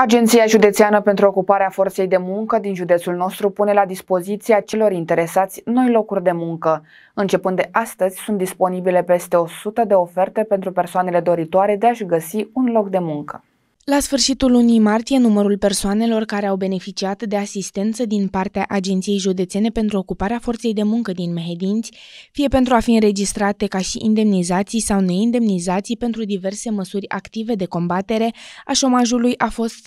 Agenția Județeană pentru Ocuparea Forței de Muncă din județul nostru pune la dispoziția celor interesați noi locuri de muncă. Începând de astăzi, sunt disponibile peste 100 de oferte pentru persoanele doritoare de a-și găsi un loc de muncă. La sfârșitul lunii martie, numărul persoanelor care au beneficiat de asistență din partea Agenției Județene pentru Ocuparea Forței de Muncă din Mehedinți, fie pentru a fi înregistrate ca și indemnizații sau neindemnizații pentru diverse măsuri active de combatere a șomajului, a fost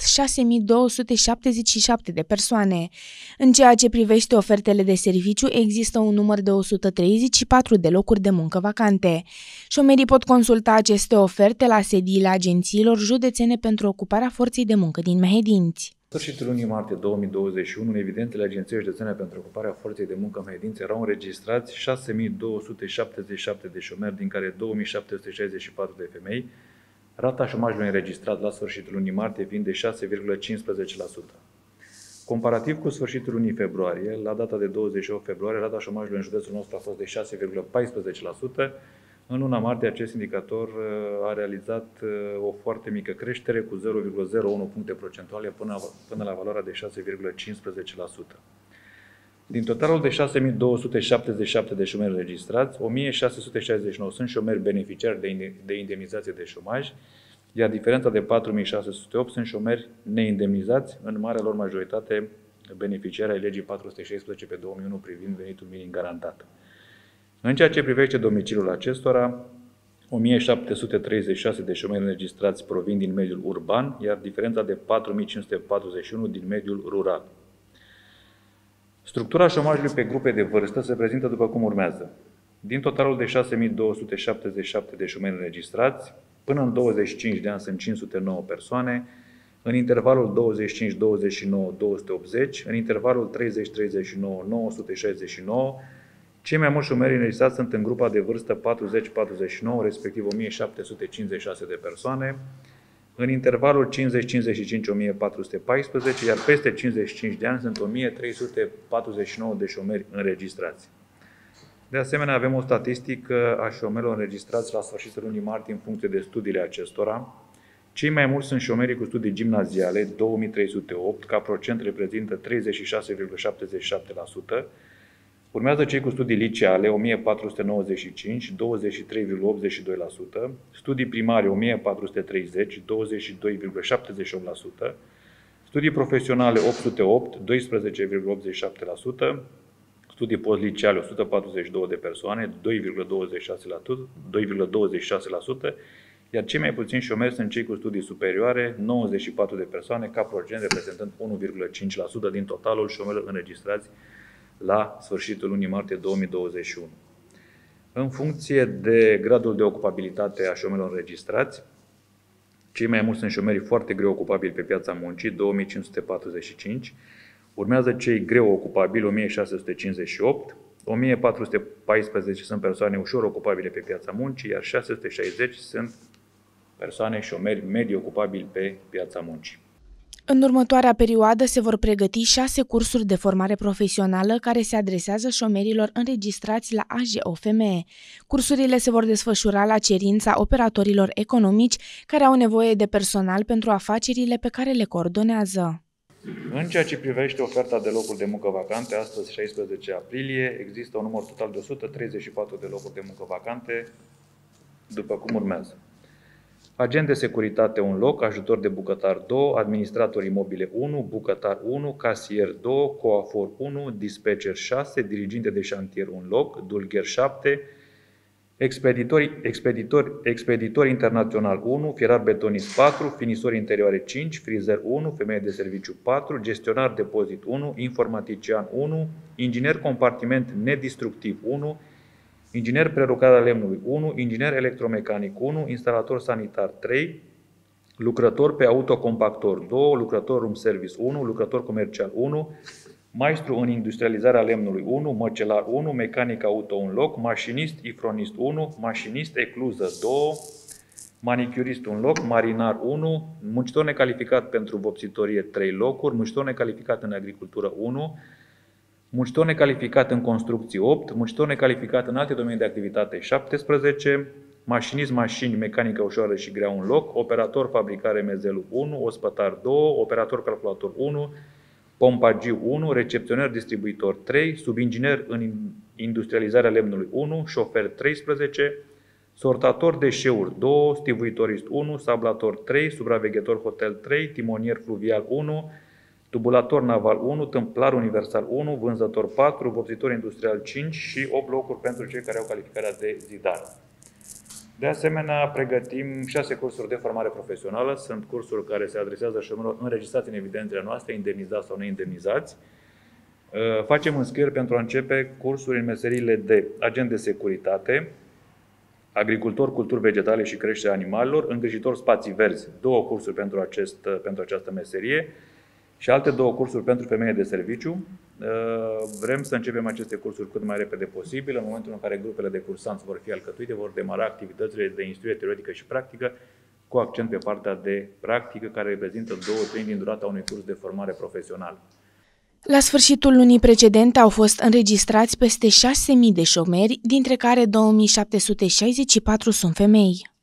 6.277 de persoane. În ceea ce privește ofertele de serviciu, există un număr de 134 de locuri de muncă vacante. Șomerii pot consulta aceste oferte la sediile agențiilor județene pentru Ocuparea Forței de Muncă din Mehedinți. Sfârșitul lunii martie 2021, în evidențele Agenției Județene pentru Ocuparea Forței de Muncă în Mehedinți erau înregistrați 6.277 de șomeri, din care 2.764 de femei, rata șomajului înregistrat la sfârșitul lunii martie fiind de 6,15%. Comparativ cu sfârșitul lunii februarie, la data de 28 februarie, rata șomajului în județul nostru a fost de 6,14%. În luna martie, acest indicator a realizat o foarte mică creștere cu 0,01 puncte procentuale până la valoarea de 6,15%. Din totalul de 6.277 de șomeri înregistrați, 1.669 sunt șomeri beneficiari de indemnizație de șomaj, iar diferența de 4.608 sunt șomeri neindemnizați, în marea lor majoritate beneficiari ai legii 416 pe 2001 privind venitul minim garantat. În ceea ce privește domiciliul acestora, 1.736 de șomeri înregistrați provin din mediul urban, iar diferența de 4.541 din mediul rural. Structura șomajului pe grupe de vârstă se prezintă după cum urmează. Din totalul de 6.277 de șomeri înregistrați, până în 25 de ani sunt 509 persoane, în intervalul 25-29, 280, în intervalul 30-39, 969, cei mai mulți șomeri înregistrați sunt în grupa de vârstă 40-49, respectiv 1.756 de persoane, în intervalul 50-55, 1.414, iar peste 55 de ani sunt 1.349 de șomeri înregistrați. De asemenea, avem o statistică a șomerilor înregistrați la sfârșitul lunii martie în funcție de studiile acestora. Cei mai mulți sunt șomerii cu studii gimnaziale, 2308, ca procent reprezintă 36,77%, urmează cei cu studii liceale, 1495, 23,82%, studii primare, 1430, 22,78%, studii profesionale, 808, 12,87%, studii postliceale, 142 de persoane, 2,26%, iar cei mai puțini șomeri sunt cei cu studii superioare, 94 de persoane, ca procent reprezentând 1,5% din totalul șomerilor înregistrați la sfârșitul lunii martie 2021. În funcție de gradul de ocupabilitate a șomerilor înregistrați, cei mai mulți sunt șomerii foarte greu ocupabili pe piața muncii, 2545, urmează cei greu ocupabili, 1658, 1414 sunt persoane ușor ocupabile pe piața muncii, iar 660 sunt persoane șomeri medii ocupabili pe piața muncii. În următoarea perioadă se vor pregăti 6 cursuri de formare profesională care se adresează șomerilor înregistrați la AJOFM. Cursurile se vor desfășura la cerința operatorilor economici care au nevoie de personal pentru afacerile pe care le coordonează. În ceea ce privește oferta de locuri de muncă vacante, astăzi 16 aprilie, există un număr total de 134 de locuri de muncă vacante, după cum urmează. Agent de securitate 1 loc, ajutor de bucătar 2, administrator imobile 1, bucătar 1, casier 2, coafor 1, dispatcher 6, diriginte de șantier 1 loc, dulgher 7, expeditor internațional 1, fierar betonist 4, finisor interioare 5, frizer 1, femeie de serviciu 4, gestionar depozit 1, informatician 1, inginer compartiment nedistructiv 1, inginer prelucrarea lemnului 1, inginer electromecanic 1, instalator sanitar 3, lucrător pe autocompactor 2, lucrător room service 1, lucrător comercial 1, maestru în industrializarea lemnului 1, măcelar 1, mecanic auto 1 loc, mașinist ifronist 1, mașinist ecluză 2, manicurist 1 loc, marinar 1, muncitor necalificat pentru vopsitorie 3 locuri, muncitor necalificat în agricultură 1, muncitor necalificat în construcții 8, muncitor necalificat în alte domenii de activitate 17, mașinist, mașini, mecanică ușoară și grea un loc, operator fabricare mezelul 1, ospătar 2, operator calculator 1, pompagiu 1, recepționer distribuitor 3, subinginer în industrializarea lemnului 1, șofer 13, sortator deșeuri 2, stivuitorist 1, sablator 3, supraveghetor hotel 3, timonier fluvial 1, tubulator naval 1, tâmplar universal 1, vânzător 4, vopsitor industrial 5 și 8 locuri pentru cei care au calificarea de zidar. De asemenea, pregătim 6 cursuri de formare profesională. Sunt cursuri care se adresează șomerilor înregistrați în evidențele noastre, indemnizați sau neindemnizați. Facem înscrieri pentru a începe cursuri în meseriile de agent de securitate, agricultor, culturi vegetale și creșterea animalelor, îngrijitor spații verzi, 2 cursuri pentru această meserie și alte 2 cursuri pentru femeie de serviciu. Vrem să începem aceste cursuri cât mai repede posibil. În momentul în care grupele de cursanți vor fi alcătuite, vor demara activitățile de instruire teoretică și practică, cu accent pe partea de practică, care reprezintă 2/3 din durata unui curs de formare profesională. La sfârșitul lunii precedente au fost înregistrați peste 6.000 de șomeri, dintre care 2.764 sunt femei.